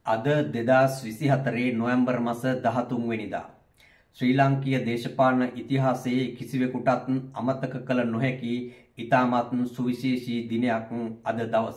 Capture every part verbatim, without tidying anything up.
අද දෙදහස් විසිහතරේ නොවැම්බර් මාස දහතුන් වෙනිදා ශ්‍රී ලාංකීය දේශපාලන ඉතිහාසයේ කිසිවෙකුටත් අමතක කළ නොහැකි ඉතාමත් සුවිශේෂී දිනයක් අද දවස.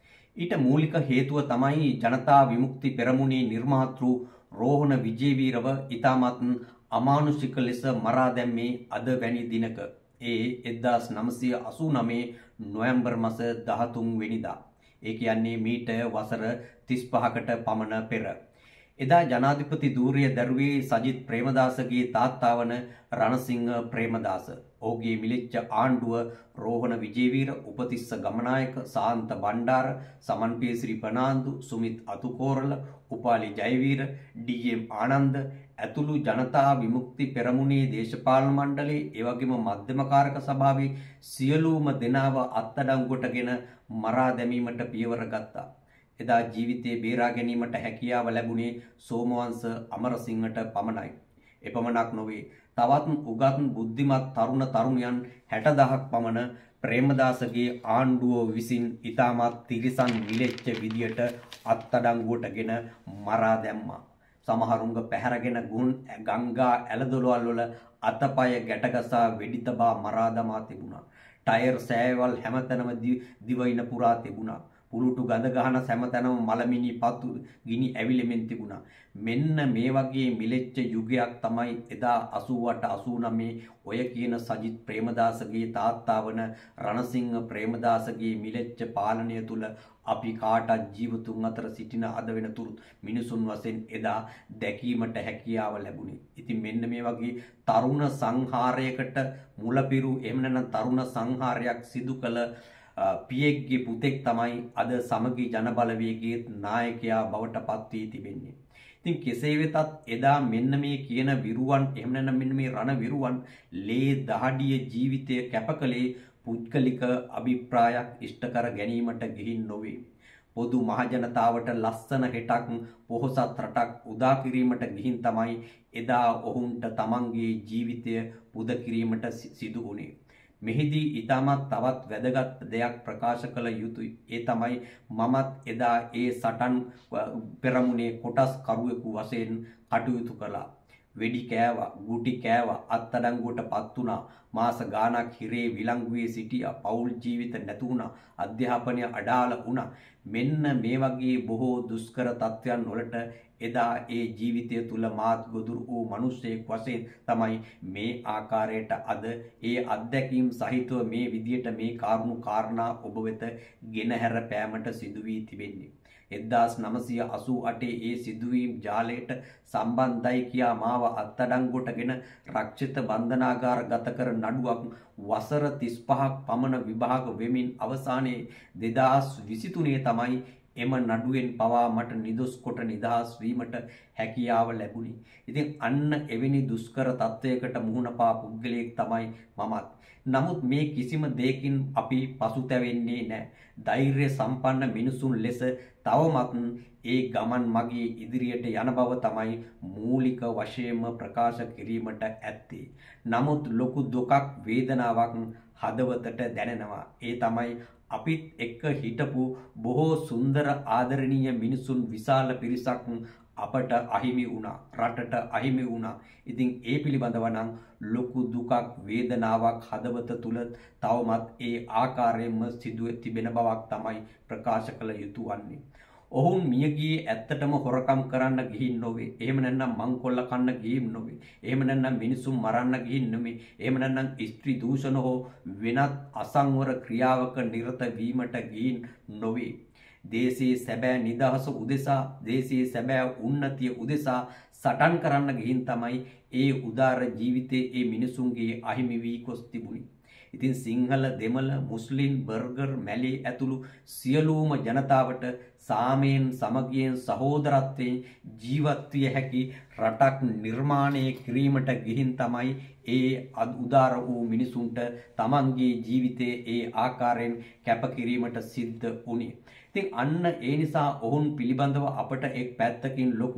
ඊට මූලික හේතුව තමයි ජනතා විමුක්ති පෙරමුණේ නිර්මාතෘ රෝහණ විජේවීරව ඉතාමත් අමානුෂික ලෙස මරා දැම්මේ අද වැනි දිනක. ඒ එක්දාස් නවසිය අසූනවය නොවැම්බර් මාස දහතුන් වෙනිදා. ඒ කියන්නේ මීට වසර තිස්පහකට පමණ පෙර. එදා ජනාධිපති ධූරය දැරුවේ සජිත් ප්‍රේමදාසගේ තාත්තා වන රණසිංහ ප්‍රේමදාස. ඔහුගේ මිලිච්ඡ ආණ්ඩුව රෝහණ විජේවීර, උපතිස්ස ගමනායක, සාන්ත බණ්ඩාර, සමන්පියසිරි ප්‍රනාන්දු, සුමිත් අතුකෝරළ, උපාලි ජයවීර, ඩී.එම්. ආනන්ද ඇතුළු ජනතා විමුක්ති පෙරමුණේ දේශපාලන මණ්ඩලයේ එවැගේම මධ්‍යමකාරක සභාවේ සියලුම දෙනාව අත්අඩංගුවටගෙන මරා දැමීමට පියවර ගත්තා. එදා ජීවිතේ බේරා ගැනීමට හැකියාව ලැබුණේ සෝමවංශ අමරසිංහට පමණයි. එපමණක් නොවේ, තවත් උගත් බුද්ධිමත් තරුණ තරුණියන් හැටදහක් පමණ ප්‍රේමදාසගේ ආණ්ඩුව විසින් ඉතාමත් තිරිසන් විලෙච්ච විදියට අත්අඩංගුවටගෙන මරා දැම්මා. සමහරුන්ග පැහැරගෙන ගුන් ගංගා ඇලදොළවල් වල අතපය ගැටගසා වෙඩි තබා මරා දමා තිබුණා. ටයර් සෑවල් හැමතැනම දිවයින පුරා තිබුණා. පුරුටු ගඳ ගහන හැමතැනම මලමිනි පතු ගිනි ඇවිලෙමින් තිබුණා. මෙන්න මේ වගේ මිලෙච්ච යුගයක් තමයි එදා අසූඅට අසූනවය ඔය කියන සජිත් ප්‍රේමදාසගේ තාත්තා වන රණසිංහ ප්‍රේමදාසගේ මිලෙච්ච පාලනය තුල අපි කාටත් ජීවතුන් අතර සිටින අද වෙනතුරු මිනිසුන් වශයෙන් එදා දැකීමට හැකියාව ලැබුණේ. ඉතින් මෙන්න මේ වගේ තරුණ සංහාරයකට මුලපිරු එහෙම නැත්නම් තරුණ සංහාරයක් සිදු කළ පියෙක්ගේ පුතෙක් තමයි අද සමගි ජනබලවේගයේ නායකයා බවට පත් වී තිබෙන්නේ. ඉතින් කෙසේ වෙතත් එදා මෙන්න මේ කියන විරුවන් එහෙම නැත්නම් මෙන්න මේ රණ විරුවන් ලේ දහඩිය ජීවිතය කැපකලේ පුද්ගලික අභිප්‍රායක් ඉෂ්ට කර ගැනීමට ගිහින් නොවේ. පොදු මහජනතාවට ලස්සන හෙටක් පොහොසත් රටක් උදා කිරීමට ගිහින් තමයි එදා ඔවුන්ට තමන්ගේ ජීවිතය පුද කිරීමට සිදු වුණේ. මෙහිදී ඊටමත් තවත් වැදගත් දෙයක් ප්‍රකාශ කළ යුතුයි. ඒ තමයි මමත් එදා ඒ සටන් පෙරමුණේ කොටස් කරුවෙකු වශයෙන් කටයුතු කළා. වෙඩි කෑවා, ගුටි කෑවා, අත්අඩංගුවට පත් වුණා, මාස ගාණක් හිරේ විලංගුවේ සිටියා, පෞල් ජීවිත නැතු වුණා, අධ්‍යාපනය අඩාල වුණා. මෙන්න මේ වගේ බොහෝ දුෂ්කර තත්ත්වයන් වලට එදා ඒ ජීවිතය තුල මාත් ගොදුරු වූ මිනිසෙක් වශයෙන් තමයි මේ ආකාරයට අද ඒ අත්දැකීම් සහිතව මේ විදියට මේ කාරුණු කාරණා ඔබ වෙත ගෙනහැර පෑමට සිදු වී තිබෙන්නේ. එක්දාස් නවසිය අසූඅටේ ඒ සිදුවීම් ජාලයට සම්බන්ධයි කියා මාව අත්අඩංගුවටගෙන රක්ෂිත බන්ධනාගාර ගත කර නඩුවක් වසර තිස්පහක් පමණ විභාග වෙමින් අවසානයේ දෙදහස් විසිතුනේ තමයි එම නඩුවෙන් පවා මට නිදොස් කොට නිදහස් වීමට හැකියාව ලැබුණේ. ඉතින් අන්න එවැනි දුෂ්කර තත්වයකට මුහුණ පා පුද්ගලයෙක් තමයි මමත්. නමුත් මේ කිසිම දෙයකින් අපි පසුතැවෙන්නේ නැහැ. ධෛර්ය සම්පන්න මිනිසුන් ලෙස තවමත් ඒ ගමන් මගේ ඉදිරියට යන බව තමයි මූලික වශයෙන්ම ප්‍රකාශ කිරීමට ඇත්තේ. නමුත් ලොකු දුකක් වේදනාවක් හදවතට දැනෙනවා. ඒ තමයි අපිත් එක්ක හිටපු බොහෝ සුන්දර ආදරණීය මිනිසුන් විශාල පිරිසක් අපට අහිමි වුණා, රටට අහිමි වුණා. ඉතින් ඒ පිළිබඳව නම් ලොකු දුකක් වේදනාවක් හදවත තුල තවමත් ඒ ආකාරයෙන්ම සිදුව තිබෙන බවක් තමයි ප්‍රකාශ කළ යුතු වන්නේ. ඔවුන් මියගියේ ඇත්තටම හොරකම් කරන්න ගිහින් නොවේ. එහෙම නැත්නම් මංකොල්ල කන්න ගිහින් නොවේ. එහෙම නැත්නම් මිනිසුන් මරන්න ගිහින් නෙමෙයි. එහෙම නැත්නම් ස්ත්‍රී දූෂණ හෝ වෙනත් අසංවර ක්‍රියාවක නිරත වීමට ගිහින් නොවේ. දේශයේ සැබෑ නිදහස උදෙසා, දේශයේ සැබෑ උන්නතිය උදෙසා සටන් කරන්න ගිහින් තමයි ඒ උදාර ජීවිතයේ ඒ මිනිසුන්ගේ අහිමි වී ගොස් තිබුණේ. ඉතින් සිංහල, දෙමළ, මුස්ලිම්, බර්ගර්, මැලේ ඇතුළු සියලුම ජනතාවට සාමයෙන්, සමගියෙන්, සහෝදරත්වයෙන් ජීවත් විය හැකි රටක් නිර්මාණය කිරීමට ගිහින් තමයි ඒ උදාර වූ මිනිසුන්ට තමන්ගේ ජීවිතයේ ඒ ආකාරයෙන් කැප කිරීමට සිද්ධ වුණේ. ඉතින් අන්න ඒ නිසා ඔවුන් පිළිබඳව අපට එක් පැත්තකින් ලොකු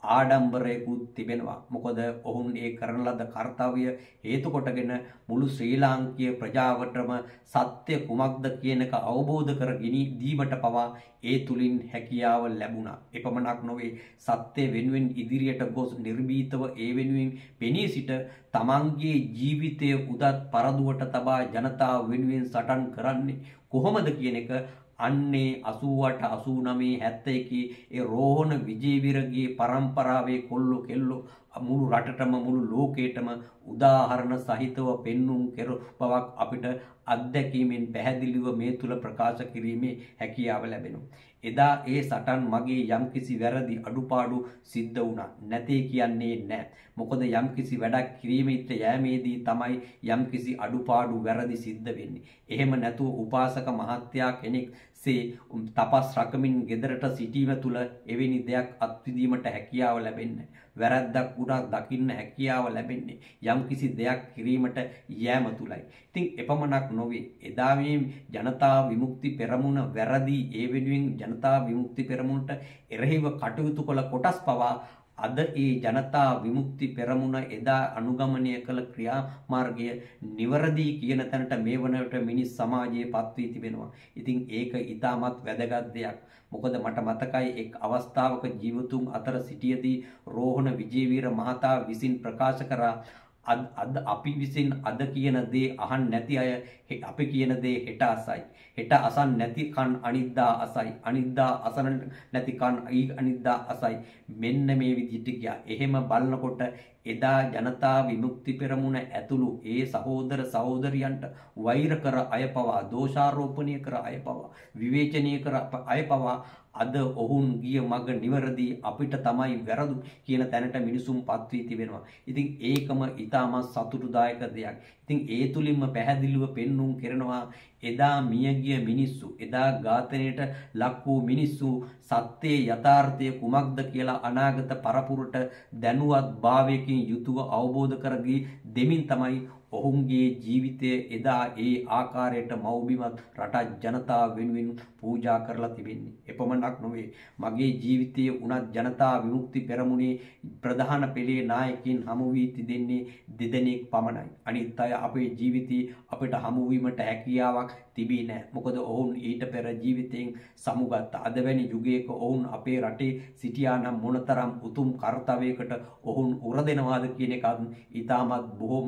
ආඩම්බරයකුත් තිබෙනවා. මොකද ඔවුන් ඒ කරන ලද කාර්යය හේතු කොටගෙන මුළු ශ්‍රී ලාංකීය ප්‍රජාවටම සත්‍ය කුමක්ද කියන එක අවබෝධ කර දීමට පවා ඒ තුලින් හැකියාව ලැබුණා. එපමණක් නොවේ සත්‍ය වෙනුවෙන් ඉදිරියට ගොස් නිර්භීතව ඒ වෙනුවෙන් පෙනී සිට තමන්ගේ ජීවිතය උදත් පරදුවට තබා ජනතාව වෙනුවෙන් සටන් කරන්නේ කොහොමද කියන එක අන්නේ අසූඅට අසූනවය හැත්තෑ ඒ රෝහණ විජේවීරගේ පරම්පරාවේ කොල්ලෝ කෙල්ලෝ මුළු රටටම මුළු ලෝකයටම උදාහරණ සහිතව පෙන්눔 කෙරු බවක් අපිට අත්දැකීමෙන් පැහැදිලිව මේ තුල ප්‍රකාශ කිරීමේ හැකියාව ලැබෙනවා. එදා ඒ සටන් මගේ යම්කිසි වැරදි අඩුපාඩු සිද්ධ වුණා. නැතේ කියන්නේ නැහැ. මොකද යම්කිසි වැඩක් කිරීමෙත් යෑමේදී තමයි යම්කිසි අඩුපාඩු වැරදි සිද්ධ වෙන්නේ. එහෙම නැතුව උපාසක මහත්තයා කෙනෙක් සේ තපස් රකමින් ගෙදරට සිටීම තුල එවැනි දෙයක් අත්විඳීමට හැකියාව ලැබෙන්නේ. වැරද්දක් වුණා දකින්න හැකියාව ලැබෙන්නේ යම්කිසි දෙයක් කිරීමට යෑම තුලයි. ඉතින් එපමණක් නොවේ එදා මේ ජනතා විමුක්ති පෙරමුණ වැරදි ඒ වෙනුවෙන් ජනතා විමුක්ති පෙරමුණට එරෙහිව කටයුතු කළ කොටස් පවා අද ඒ ජනතා විමුක්ති පෙරමුණ එදා අනුගමනය කළ ක්‍රියාමාර්ගය නිවැරදි කියන තැනට මේ වනවිට මිනිස් සමාජයේ පත් වී තිබෙනවා. ඉතින් ඒක ඊටමත් වැදගත් දෙයක්. මොකද මට මතකයි එක් අවස්ථාවක ජීවතුන් අතර සිටියදී රෝහණ විජේවීර මහතා විසින් ප්‍රකාශ කරා අද අපි විසින් අද කියන දේ අහන්න නැති අය අපි කියන දේ හෙට අසයි. හෙට අසන් නැති කන් අනිද්දා අසයි. අනිද්දා අසන නැති කන් අනිද්දා අසයි. මෙන්න මේ විදිහට ගියා. එහෙම බලනකොට එදා ජනතා විමුක්ති පෙරමුණ ඇතුළු ඒ සහෝදර සහෝදරියන්ට වෛර කර අය පවා දෝෂාරෝපණය කර අය පවා විවේචනය කර අය පවා අද ඔවුන් ගිය මඟ නිවැරදි අපිට තමයි වැරදු කියන තැනට මිනිසුන් පත් වී තිබෙනවා. ඉතින් ඒකම ඊටමත් සතුටුදායක දෙයක්. ඉතින් ඒ තුලින්ම පැහැදිලිව පෙන්눔 කරනවා එදා මියගිය මිනිස්සු එදා ඝාතනයට ලක් වූ මිනිස්සු සත්‍යයේ යථාර්ථය කුමක්ද කියලා අනාගත පරපුරට දැනුවත් භාවයකින් යුතුව අවබෝධ කරගී දෙමින් තමයි ඔවුන්ගේ ජීවිතය එදා ඒ ආකාරයට මව්බිමත් රට ජනතාව වෙනුවෙන් පූජා කරලා තිබෙන්නේ. එපමණක් නොවේ මගේ ජීවිතයේ උනත් ජනතා විමුක්ති පෙරමුණේ ප්‍රධාන පෙළේ නායකයින් හමු වී තිදෙන්නේ දෙදෙනෙක් පමණයි. අනිත් අය අපේ ජීවිතේ අපිට හමු වීමට හැකියාවක් තිබී නැහැ. මොකද ඔවුන් ඊට පෙර ජීවිතයෙන් සමුගත්ත. අද වැනි යුගයක ඔවුන් අපේ රටේ සිටියා නම් මොනතරම් උතුම් කාර්යයකට ඔවුන් උරදෙනවාද කියන එකත් ඊටමත් බොහොම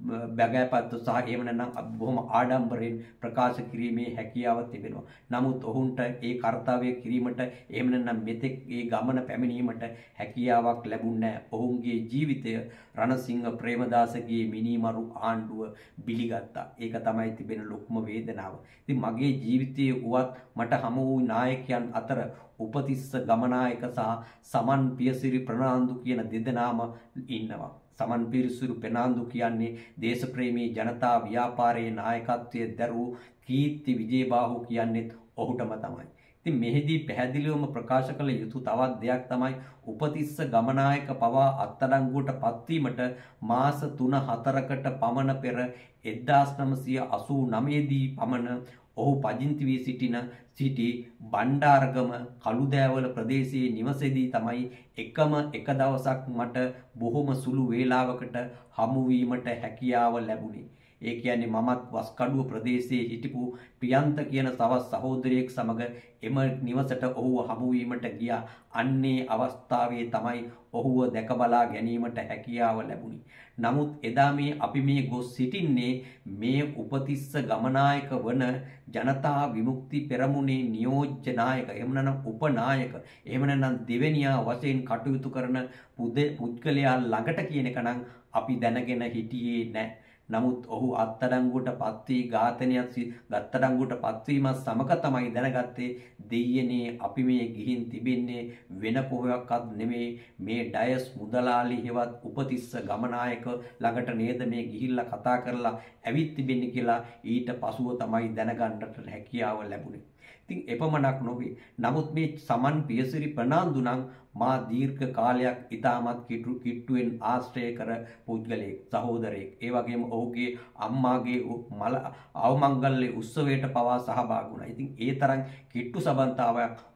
බගෑපත් සහ එහෙම නැත්නම් බොහොම ආඩම්බරයෙන් ප්‍රකාශ කිරීමේ හැකියාව තිබෙනවා. නමුත් ඔවුන්ට ඒ කාර්යය කිරීමට එහෙම නැත්නම් මෙතෙක් ඒ ගමන පැමිණීමට හැකියාවක් ලැබුණේ නැහැ. ඔවුන්ගේ ජීවිතය රණසිංහ ප්‍රේමදාසගේ මිනිමරු ආණ්ඩුව බිලිගත්තා. ඒක තමයි තිබෙන ලොකුම වේදනාව. ඉතින් මගේ ජීවිතයේ උවත් මට හමු වූ නායකයන් අතර උපතිස්ස ගමනායක සහ සමන් පියසිරි ප්‍රනාන්දු කියන දෙදෙනාම ඉන්නවා. සමන් පියසිරි ප්‍රනාන්දු කියන්නේ දේශප්‍රේමී ජනතා ව්‍යාපාරයේ නායකත්වයේ දරූ කීර්ති විජේබාහු කියන්නේත් ඔහුටම තමයි. ඉතින් මෙහිදී පැහැදිලිවම ප්‍රකාශ කළ යුතු තවත් දෙයක් තමයි උපතිස්ස ගමනායක පවා අත්අඩංගුවට පත්වීමට මාස තුන හතරකට පමණ පෙර එක්දාස් නවසිය අසූ නවය දී පමණ ඔහු පදිංචි වී සිටින සිටි බණ්ඩාරගම කළුදෑවල ප්‍රදේශයේ නිවසේදී තමයි එකම එක දවසක් මට බොහොම සුළු වේලාවකට හමු වීමට හැකියාව ලැබුණේ. ඒ කියන්නේ මමත් වස්කඩුව ප්‍රදේශයේ හිටපු ප්‍රියන්ත කියන තවත් සහෝදරියෙක් සමග එම නිවසට ඔහුව හමු වීමට ගියා. අන්නේ අවස්ථාවේ තමයි ඔහුව දැක බලා ගැනීමට හැකියාව ලැබුණේ. නමුත් එදා මේ අපි මේ ගොස් සිටින්නේ මේ උපතිස්ස ගමනායක වන ජනතා විමුක්ති පෙරමුණේ නියෝජ්‍ය නායක එහෙම නැත්නම් උපනායක එහෙම නැත්නම් දෙවෙනියා වශයෙන් කටයුතු කරන පුද්ගලයා ළඟට කියන එක නම් අපි දැනගෙන හිටියේ නැහැ. නමුත් ඔහු අත්අඩංගුවට පත් වී ඝාතනයක් ගත්තඩංගුවට පත්වීමත් සමග තමයි දැනගත්තේ දෙයියනේ අපි මේ ගිහින් තිබෙන්නේ වෙන කොහොක්වත් නෙමෙයි මේ ඩයස් මුදලාලි හෙවත් උපතිස්ස ගමනායක ළඟට නේද මේ ගිහිල්ලා කතා කරලා ඇවිත් තිබෙන්නේ කියලා ඊට පසුව තමයි දැනගන්නට හැකියාව ලැබුණේ. ඉතින් එපමණක් නොවේ. නමුත් මේ සමන් පියසිරි ප්‍රනාන්දු නම් මා දීර්ඝ කාලයක් ඉතාමත් කිට්ටු කිට්ටුවෙන් ආශ්‍රය කර පුද්ගලයෙක් සහෝදරයෙක්. ඒ වගේම ඔහුගේ අම්මාගේ මල අවමංගල්‍ය උත්සවයට පවා සහභාගී වුණා. ඉතින් ඒ තරම් කිට්ටු සම්බන්ධතාවයක්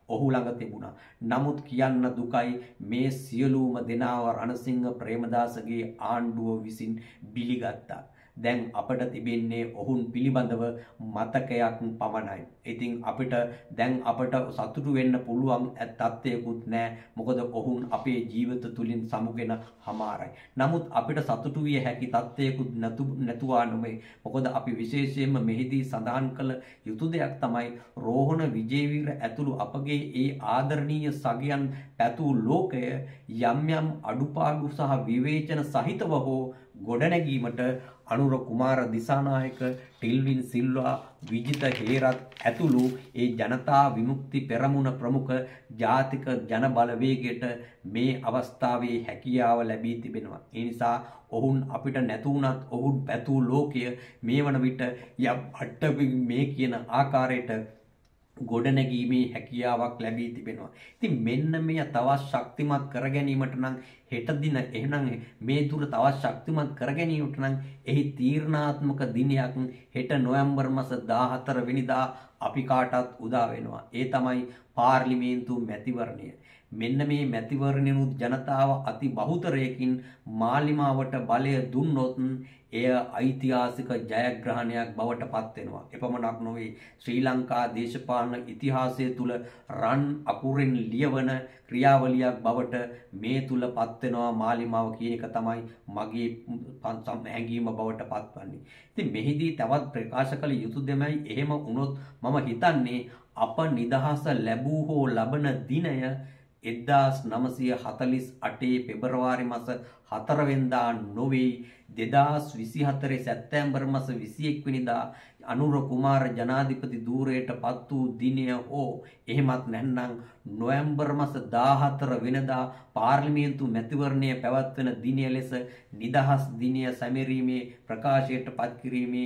ඔහු ළඟ තිබුණා. නමුත් කියන්න දුකයි මේ සියලුම දෙනාව රණසිංහ ප්‍රේමදාසගේ ආණ්ඩුව විසින් බිලිගත්තා. දැන් අපට තිබෙන්නේ ඔවුන් පිළිබඳව මතකයක් පමණයි. ඉතින් අපිට දැන් අපට සතුටු වෙන්න පුළුවන් තත්ත්වයකුත් නැහැ. මොකද ඔවුන් අපේ ජීවිත තුලින් සමුගෙන හමාරයි. නමුත් අපිට සතුටු විය හැකි තත්ත්වයකුත් නැතුවා නෙමෙයි. මොකද අපි විශේෂයෙන්ම මෙහිදී සඳහන් කළ යුතු දෙයක් තමයි රෝහණ විජේවීර ඇතුළු අපගේ ඒ ආදරණීය සගයන් පැතූ ලෝකය යම් යම් අඩුපාඩු සහ විවේචන සහිතව හෝ ගොඩනැගීමට අනුර කුමාර දිසානායක, ටිල්වින් සිල්වා, විජිත හේරත් ඇතුළු ඒ ජනතා විමුක්ති පෙරමුණ ප්‍රමුඛ ජාතික ජන බලවේගයට මේ අවස්ථාවේ හැකියාව ලැබී තිබෙනවා. ඒ නිසා ඔවුන් අපිට නැතුණත් ඔවුන් පැතූ ලෝකය මේ වන විට යම් අට්ටකින් මේ කියන ආකාරයට ගොඩනැගීමේ හැකියාවක් ලැබී තිබෙනවා. ඉතින් මෙන්න මේ තවත් ශක්තිමත් කර ගැනීමට නම් හෙට දින එහෙනම් මේ දුර තවත් ශක්තිමත් කර ගැනීමට නම් එහි තීරණාත්මක දිනයක් හෙට නොවැම්බර් මාස දාහතර වෙනිදා අපි කාටත් උදා වෙනවා. ඒ තමයි පාර්ලිමේන්තු මැතිවරණය. මෙන්න මේ මැතිවරණයනුත් ජනතාව අති බහුතරයකින් මාලිමාවට බලය දුන්නොත් එය ඓතිහාසික ජයග්‍රහණයක් බවට පත් වෙනවා. එපමණක් නොවේ ශ්‍රී ලංකා දේශපාලන ඉතිහාසය තුල රන් අකුරින් ලියවන ක්‍රියාවලියක් බවට මේ තුල පත් වෙනවා මාලිමාව කියන එක තමයි මගේ හැඟීම බවට පත්වන්නේ. ඉතින් මෙහිදී තවත් ප්‍රකාශ කළ යුතු දෙමයි එහෙම වුණොත් මම හිතන්නේ අප නිදහස ලැබූ හෝ ලබන දිනය එක්දාස් නවසිය හතළිස් අටේ පෙබරවාරි මාස හතර වෙනිදා නොවේ දෙදාස් විසිහතර සැප්තැම්බර් මාස විසිඑක වෙනිදා අනුර කුමාර ජනාධිපති ධූරයට පත් වූ දිනය හෝ එහෙමත් නැත්නම් නොවැම්බර් මාස දාහතර වෙනිදා පාර්ලිමේන්තු මැතිවරණය පැවැත්වෙන දිනය ලෙස නිදහස් දිනය සැමරීමේ ප්‍රකාශයට පත් කිරීමේ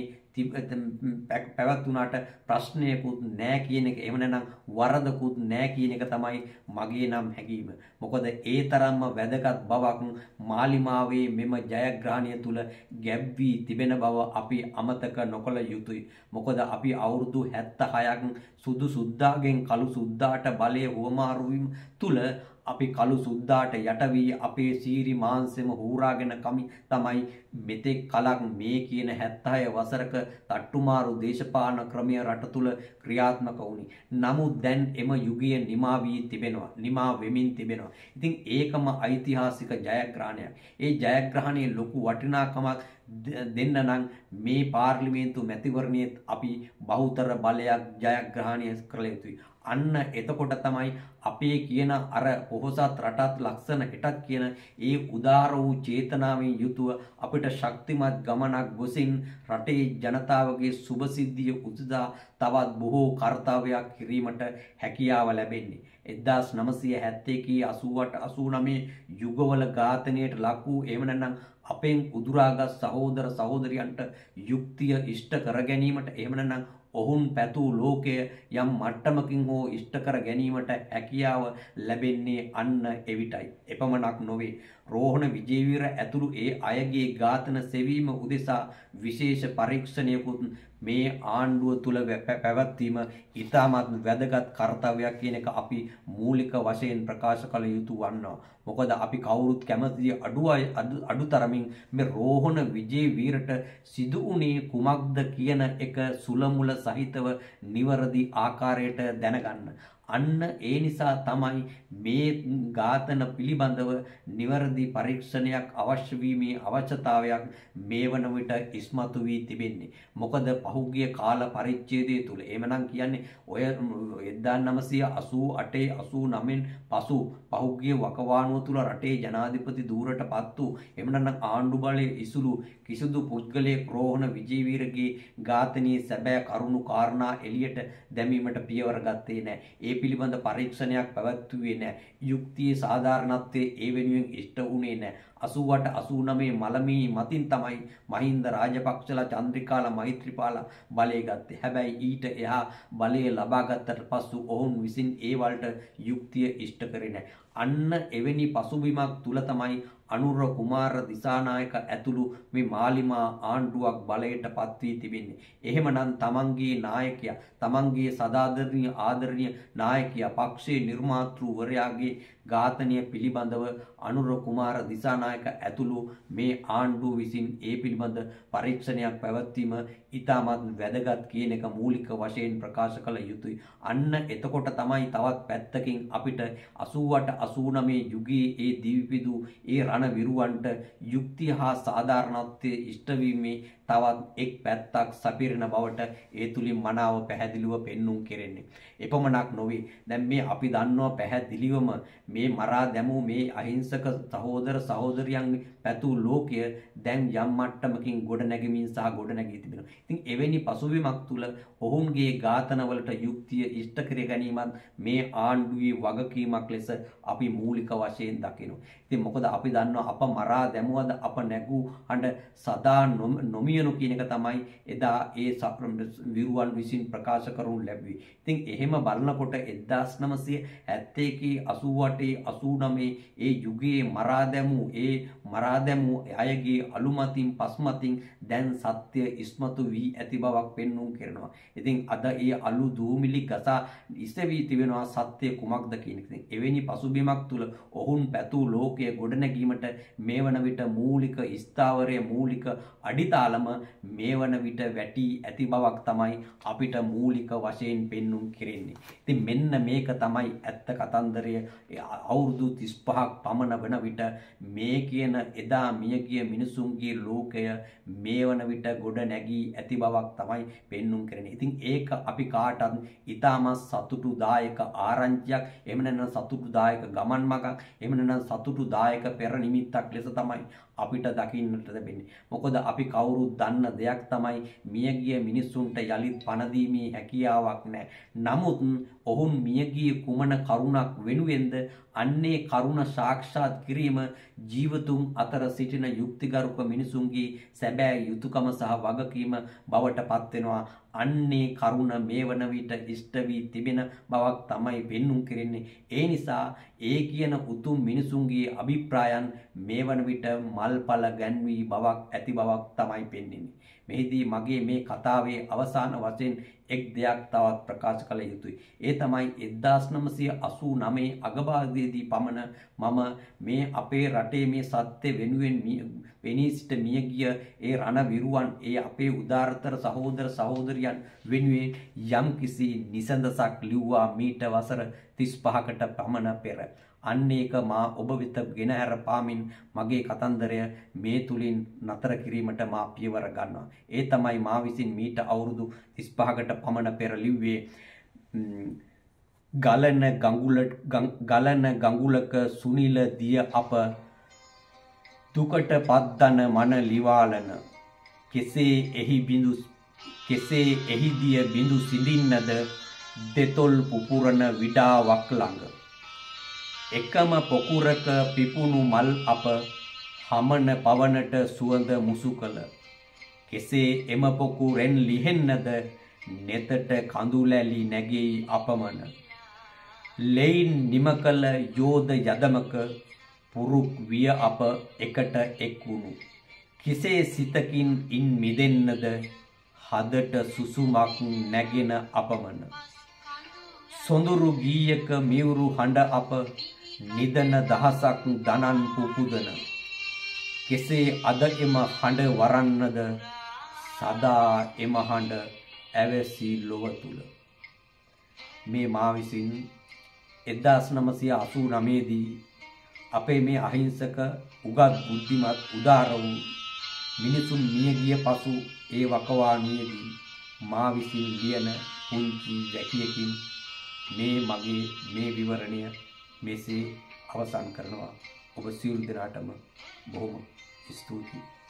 පැවැත්වුණාට ප්‍රශ්නයකුත් නැහැ කියන එක එහෙම නැත්නම් වරදකුත් නැහැ කියන එක තමයි මගේ නම් හැඟීම. මොකද ඒ තරම්ම වැදගත් බවක් මාලිමාවේ මෙම ජයග්‍රහණය තුල ගැබ් වී තිබෙන බව අපි අමතක නොකළ යුතුයි. මොකද අපි අවුරුදු හැත්තෑහයක් සුදු සුද්දාගෙන් කළු සුද්දාට බලය හුවමාරු වීම තුල අපි කළු සුද්දාට යට වී අපේ සීරි මාංශෙම හූරාගෙන කමි තමයි මෙතෙක් කලක් මේ කියන හැත්තෑහය වසරක තට්ටුමාරු දේශපාලන ක්‍රමය රට තුල ක්‍රියාත්මක වුණේ. නමුත් දැන් එම යුගය නිමා වී තිබෙනවා. නිමා වෙමින් තිබෙනවා. ඉතින් ඒකම ඓතිහාසික ජයග්‍රහණයක්. ඒ ජයග්‍රහණයේ ලොකු වටිනාකමක් දෙන්න නම් මේ පාර්ලිමේන්තු මැතිවරණයේ අපි බහුතර බලයක් ජයග්‍රහණය කළ යුතුයි. අන්න එතකොට තමයි අපේ කියන අර පොහොසත් රටත් ලක්ෂණ හෙටත් කියන ඒ උදාර වූ චේතනාවෙන් යුතුව අපිට ශක්තිමත් ගමනක් ගොසින් රටේ ජනතාවගේ සුභසිද්ධිය උදෙසා තවත් බොහෝ කාර්යයක් කිරීමට හැකියාව ලැබෙන්නේ. එක්දාස් නවසිය හැත්තෑ අසූඅට අසූනවය යුගවල ඝාතනයට ලක් වූ එහෙම නැත්නම් අපෙන් උදුරාගත් සහෝදර සහෝදරියන්ට යුක්තිය ඉෂ්ට කර ගැනීමට එහෙම නැත්නම් ඔවුන් පැතූ ලෝකය යම් මට්ටමකින් හෝ ඉෂ්ට කර ගැනීමට හැකියාව ලැබෙන්නේ අන්න එවිටයි. එපමණක් නොවේ රෝහණ විජේවීර ඇතුළු ඒ අයගේ ඝාතන සෙවීම උදෙසා විශේෂ පරීක්ෂණයකුත් මේ ආණ්ඩුව තුල පැවැත්වීම ඉතාමත් වැදගත් කාර්යයක් කියන එක අපි මූලික වශයෙන් ප්‍රකාශ කළ යුතු වන්නවා. මොකද අපි කවුරුත් කැමති අඩුවයි අඩුතරමින් මේ රෝහණ විජේවීරට සිදු වුණේ කුමක්ද කියන එක සුලමුල සහිතව නිවැරදි ආකාරයට දැනගන්න. අන්න ඒ නිසා තමයි මේ ඝාතන පිළිබඳව නිවැරදි පරීක්ෂණයක් අවශ්‍ය වීමේ අවශ්‍යතාවයක් මේ වන විට ඉස්මතු වී තිබෙන්නේ. මොකද පහුගිය කාල පරිච්ඡේදය තුල එහෙමනම් කියන්නේ ඔය එක්දාස් නවසිය අසූ අටේ අසූ නවයෙන් පසු පහුගිය වකවානුව තුල රටේ ජනාධිපති ධූරයට පත් වූ එහෙමනම් ආණ්ඩු බලයේ ඉසුළු කිසිදු පුද්ගලයෙක් රෝහණ විජේවීරගේ ඝාතනයේ සැබෑ කරුණු කාරණා එළියට දැමීමට පියවර ගත්තේ නැහැ. පිළිබඳ පරීක්ෂණයක් පැවැත්වුවේ නැහැ. යුක්තියේ සාධාරණත්වයේ ඒ වෙනුවෙන් ඉෂ්ට වුණේ නැහැ. අසූඅට අසූනවය මලමී මතින් තමයි මහින්ද රාජපක්ෂලා චන්ද්‍රිකාලා මෛත්‍රීපාලා බලය ගත්තේ. හැබැයි ඊට එහා බලය ලබා ගත්තට පසු ඔවුන් විසින් ඒ වලට යුක්තිය ඉෂ්ට කරේ නැහැ. අන්න එවැනි පසුබිමක් තුල තමයි අනුර කුමාර දිසානායක ඇතුළු මේ මාලිමා ආණ්ඩුවක් බලයට පත් වී තිබෙන්නේ. එහෙමනම් තමන්ගේ නායකයා, තමන්ගේ සදාදරණීය ආදරණීය නායකයා පක්ෂයේ නිර්මාතෘවරයාගේ ඝාතනය පිළිබඳව අනුර කුමාර දිසානායක ඇතුළු මේ ආණ්ඩුව විසින් ඒ පිළිබඳ පරීක්ෂණයක් පැවැත්වීම ඉතාමත් වැදගත් කියන එක මූලික වශයෙන් ප්‍රකාශ කළ යුතුයි. අන්න එතකොට තමයි තවත් පැත්තකින් අපිට අසූඅට අසූනවය යුගයේ ඒ දිවිපිදු ඒ රණ විරුවන්ට යුක්තිය හා සාධාරණත්වයේ ඉෂ්ට වීමේ තවත් එක් පැත්තක් සපිරෙන බවට ඒ තුලින් මනාව පැහැදිලිව පෙන්눔 කෙරෙන්නේ. එපමණක් නොවේ. දැන් මේ අපි දන්නවා පැහැදිලිවම මේ මරා දැමූ මේ අහිංසක සහෝදර සහෝදරියන් පැතු ලෝකය දැන් යම් මට්ටමකින් ගොඩ නැගෙමින් සහ ගොඩ නැගී තිබෙනවා. ඉතින් එවැනි පසුබිමක් තුල ඔවුන්ගේ ඝාතනවලට යුක්තිය ඉෂ්ට කර ගැනීමත් මේ ආණ්ඩුවේ වගකීමක් ලෙස අපි මූලික වශයෙන් දකිනවා. ඉතින් මොකද අපි දන්නවා අප මරා දැමුවද අප නැගූ හඬ සදා නොමියනු කියන එක තමයි එදා ඒ විරුවන් විසින් ප්‍රකාශ කරනු ලැබුවේ. ඉතින් එහෙම බලනකොට එක්දාස් නවසිය හැත්තෑ එකේ අසූඅටේ අසූනවයේ ඒ යුගයේ මරා දැමූ ඒ මරා දැමූ අයගේ අලුමතින් පස්මතින් දැන් සත්‍ය ඉස්මතු වී ඇති බවක් පෙන්වුම් කරනවා. ඉතින් අද ඒ අලු දූමිලි ගසා ඉස්සෙවි තිබෙනවා සත්‍ය කුමක්ද කියන එක. එවැනි පසුබිමක් තුල ඔවුන් පැතු ලෝකයේ ගොඩනැගීමට මේ වන විට මූලික ස්ථාවරයේ මූලික අඩිතාලම මේ වන විට වැටි ඇති බවක් තමයි අපිට මූලික වශයෙන් පෙන්눔 කෙරෙන්නේ. ඉතින් මෙන්න මේක තමයි ඇත්ත කතන්දරය. අවුරුදු තිස් පහක් පමණ වන විට මේ කියන එදා මියගිය මිනිසුන්ගේ ලෝකය මේ වන විට ගොඩ නැගී ඇති බවක් තමයි පෙන්눔 කරන්නේ. ඉතින් ඒක අපි කාටත් ඉතාමත් සතුටුදායක ආරංචියක්, එහෙම නැත්නම් සතුටුදායක ගමන් මගක්, එහෙම නැත්නම් සතුටුදායක පෙර නිමිත්තක් ලෙස තමයි අපිට දකින්නට ලැබෙන්නේ. මොකද අපි කවුරුත් දන්න දෙයක් තමයි මියගිය මිනිසුන්ට යලිත් පණ දීමේ හැකියාවක් නැහැ. නමුත් ඔවුන් මියගිය කුමන කරුණක් වෙනුවෙන්ද අන්නේ කරුණ සාක්ෂාත් කිරීම ජීවතුන් අතර සිටින යුක්තිගරුක මිනිසුන්ගේ සැබෑ යුතුයකම සහ වගකීම බවට පත් වෙනවා. අන්නේ කරුණ මේ වන විට ඉෂ්ට වී තිබෙන බවක් තමයි පෙන්눔 කෙරෙන්නේ. ඒ නිසා ඒ කියන උතුම් මිනිසුන්ගේ අභිප්‍රායන් මේ වන විට මල්පල ගැන්වී බවක් ඇති බවක් තමයි පෙන්වන්නේ. මෙහිදී මගේ මේ කතාවේ අවසාන වශයෙන් එක් දෙයක් තවත් ප්‍රකාශ කළ යුතුයි. ඒ තමයි එක්දාස් නවසිය අසූනවයේ අගභාගයේදී පමණ මම මේ අපේ රටේ මේ සත්‍ය වෙනුවෙන් පෙනී සිට මිය ගිය ඒ රණ විරුවන්, ඒ අපේ උදාරතර සහෝදර සහෝදරියන් වෙනුවෙන් යම් කිසි නිසඳසක් ලිව්වා මීට වසර තිස් පහකට පමණ පෙර. අන්න ඒක මා ඔබ වෙත ගෙන හැර පාමින් මගේ කතන්දරය මේ තුලින් නතර කිරීමට මා පියවර ගන්නවා. ඒ තමයි මා විසින් මීට අවුරුදු තිස් පහකට පමණ පෙර ලිව්වේ ගලන ගඟුල ගලන ගඟුලක සුනිල දිය අප දුකට පද්දන මන ලිවාලන කෙසේ එහි බිඳු කෙසේ එහි දිය බිඳු සිඳින්නද දෙතොල් පුපුරන විඩාවක් ළඟ එකම පොකුරක පිපුණු මල් අප හමන පවනට සුවඳ මුසු කළ කෙසේ එම පොකුරෙන් ලිහෙන්නද නෙතට කඳුලැලි නැගෙයි අපමණ ලෙයින් නිම කළ යෝධ යදමක පුරුක් විය අප එකට එක් වුණු කෙසේ සිතකින් ඉන් මිදෙන්නද හදට සුසුමක් නැගෙන අපමණ සොඳුරු ගීයක මියුරු හඬ අප නිදන දහසක් දනන් පුපුදන කෙසේ අද එම හඬ වරන්නද සදා එම හඬ ඇවැසි ලොව තුල. මේ මා විසින් එක්දාස් නවසිය අසූනවයේ දී අපේ මේ අහිංසක උගත් බුද්ධිමත් උදාර වූ මිනිසුන් මිය ගිය පසු ඒ වකවානුවේදී මා විසින් ලියන පුංචි වැකියකින් මේ මගේ මේ විවරණය මෙසේ අවසන් කරනවා. ඔබ සියලු දෙනාටම බොහොම ස්තුතියි.